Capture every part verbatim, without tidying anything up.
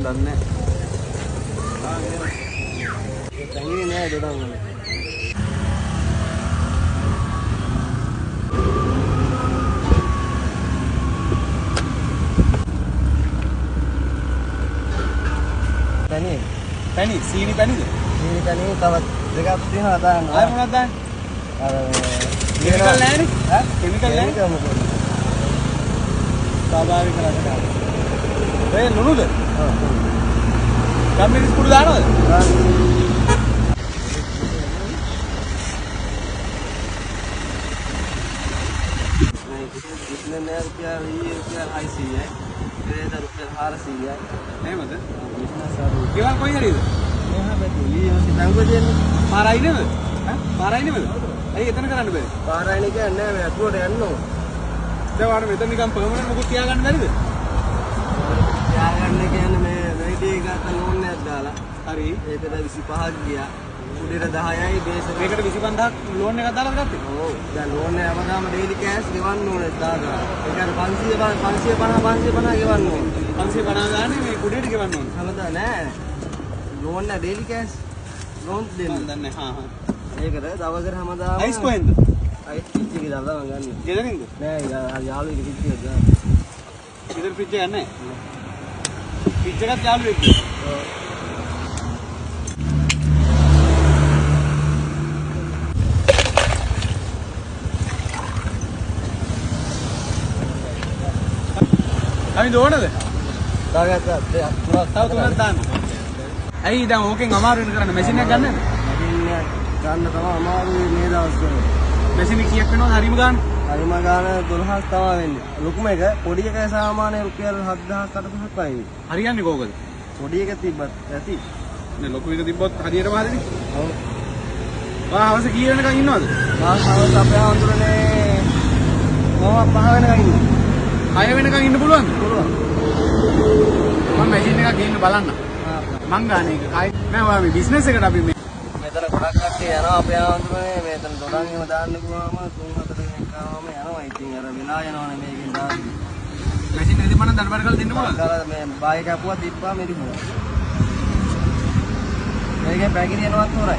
දන්නේ නැහැ. ඒ තංගිනේ නෑ දොඩම් වල. පැණි පැණි සීනි පැණිද? සීනි පැණි තවත් දෙකක් තියෙනවා දාන්න. ආයෙ මොනවද දාන්නේ? අර කෙමිකල් නැහැනේ. ඈ කෙමිකල් නැහැ. මොකද? ස්වාභාවික රසට. ඒ ලුණුද? ඔව්. කම්මිරිස් කුඩු දානවද? දාන්න. මේ කිසිම නෑ රුපියල් රුපියල් හයසීයයි. ඒකට රුපියල් හාරසීයයි. එහෙමද? බිස්නස් ආරෝ. ගෙවල් කොයි හරිද? මෙහා බැලුවා. ඊයෝසි බැංකුවේ දෙන්නේ. පාරයි නේද? ඈ? පාරයි නේද? ඇයි එතන කරන්න බැරි? පාරයිනේ කියන්නේ නෑ මේ අතුරට යන්න ඕන. දැන් වාර මෙතන නිකන් පර්මනන්ට් මොකුත් තියාගන්න බැරිද? තියාගන්න කියන්නේ මේ රෙඩි ගත්ත ලෝන් එකක් දාලා. හරි. ඒකට විසිපහක් ගියා. උඩට දහයයි බේස් එක. මේකට විසිපන්දහක් ලෝන් එකක් දාලා ගත්තේ? ඔව්. දැන් ලෝන් එක හැමදාම ඩේලි කෑෂ් ගෙවන්න ඕනේ දාගන්න. ඒ කියන්නේ පන්සිය පන්සිය පනහ පන්සිය පනහ ගෙවන්න ඕනේ. පන්සිය පනහ ගානේ මේ කුඩේට ගෙවන්න ඕනේ. හැමදා නෑ. ලෝන් එක ඩේලි කෑෂ් ලෝන් දෙන්න. මම දන්නේ හා හා. ඒකට දවසකට හැමදාම අයිස් කොහෙන්ද? අයිස් පිච්චි එක දාලා මම ගන්න. ගෙදරින්ද? නෑ යාළුවෙක් පිච්චි එක දාන්න. ගෙදර ෆ්‍රිජ් එකක් නැහැ. ෆ්‍රිජ් එකත් යාළුවෙක්ද? ඔව්. අනිත් ඕනද? දාගත්තා දෙයක් තුනක් තව තුනක් දාන්න. ඇයි දැන් ඕකෙන් අමාරු වෙන කරන්නේ මැෂින් එකක් ගන්නද? මැෂින් එක ගන්න තමයි අමාරුයි මේ දවස්වල. මැෂින් එක කීයක් වෙනවද හරිම ගන්න? හරිම ගාන දොළහක් තමයි වෙන්නේ. ලොකුම එක පොඩි එක සාමාන්‍ය රුපියල් හත්දහස් අටදහස් වයි. හරියන්නේ කෝකද? පොඩි එක තිබ්බත් ඇති. නේ ලොකු එක තිබ්බොත් හරියටම හරිනේ. ඔව්. ඔයා හවස කී වෙනකන් ඉන්නවද? මාස් හවස අපේ ආන්දරනේ මම පහ වෙනකන් ඉන්නවා. හය වෙනකන් ඉන්න පුළුවන්ද? පුළුවන්. මම මැෂින් එකක් ගේන්න බලන්න. මං ගාන එක කයි නෑ ඔයා මේ බිස්නස් එකට අපි මේ මෙතන ගොඩක් කට්ටිය යනවා අපේ ආන්දරනේ මෙතන දොඩම් එහෙම දාන්න ගියාම තුන් හතර දෙනෙක් ආවම යනවා. ඉතින් අර වෙලා යනවනේ මේකෙන් දාන්න. මැෂින් එක තිබ්බනම් දඩබඩ කරලා දෙන්න පුළුවන්ද? ගාලා මේ බායි කැපුවා තිබ්බා මෙරිමුවා. මේකෙන් පැකිලි යනවත් හොරයි.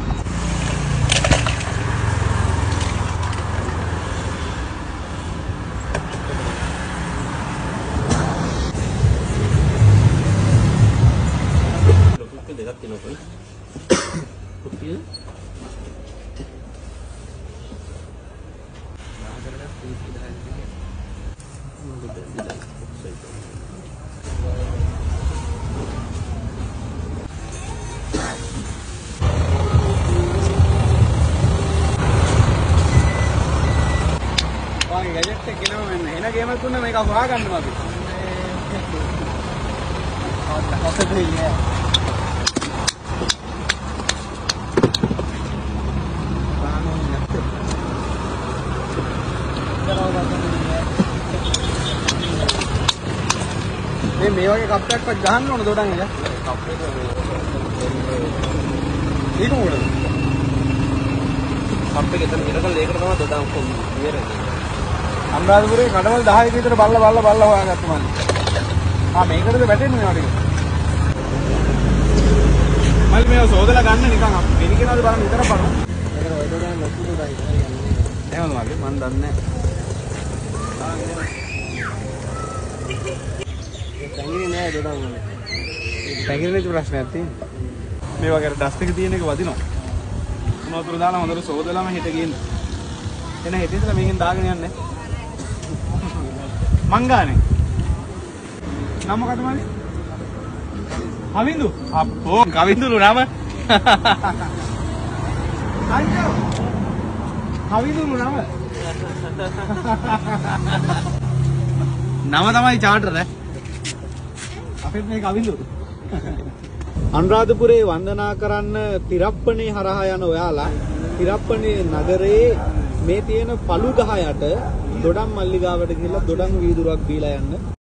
දෙකක් තියෙනවා. රුපියල් වාගේ ගැජට් එක ගෙනම මෙන්න එන ගේමක් තුන මේක හොයාගන්නවා අපි. හොතේ ඉන්නේ. මේ මේ වගේ කප් එකක්වත් ගහන්න ඕන දොඩම් එක. කප් එක ඒක මොකටද? කප් එක එතන ඉරකල් ඒකට තමයි දොඩම් කොම් ඉවරයි. අනුරාධපුරේ කඩවල දහයක විතර බල්ල බල්ල බල්ල හොයාගත්තා මම. ආ මේකටද වැටෙන්නේ මේවා ටික. මල් මේව සෝදලා ගන්න නිකන් වෙනි කෙනාද බලන්න විතර බලමු. ඒක ඔය දොඩම් ලොකු දොඩයි. එහෙමද මල්ලි මන් දන්නේ නැහැ. තංගිනේ නෑ දොඩම් වල. පැකිලෙච්ච ප්‍රශ්නයක් තියෙනවා. මේ වගේ අර ඩස්ට් එක තියෙන එක වදිනවා. මොන වතුර දාලා හොඳට සෝදලාම හෙට ගේන්න. එන හෙට ඉඳලා මේකෙන් දාගෙන යන්නේ. මං ගානේ. නම මොකද මල්ලි? කවින්දු. අප්පෝ කවින්දුලු නම. අයියෝ. කවින්දුලු නම. නම තමයි චාටර් ඈ. අපිට මේ කවින්දු. අනුරාධපුරේ වන්දනා කරන්න තිරප්පනේ හරහා යන ඔයාලා තිරප්පනේ නගරයේ මේ තියෙන පළු ගහ යට දොඩම් මල්ලිගාවට ගිහිල්ලා දොඩම් වීදුරුවක් බීලා යන්න.